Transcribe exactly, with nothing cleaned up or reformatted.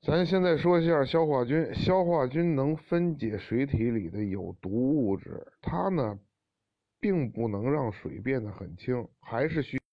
咱现在说一下消化菌，消化菌能分解水体里的有毒物质，它呢，并不能让水变得很清，还是需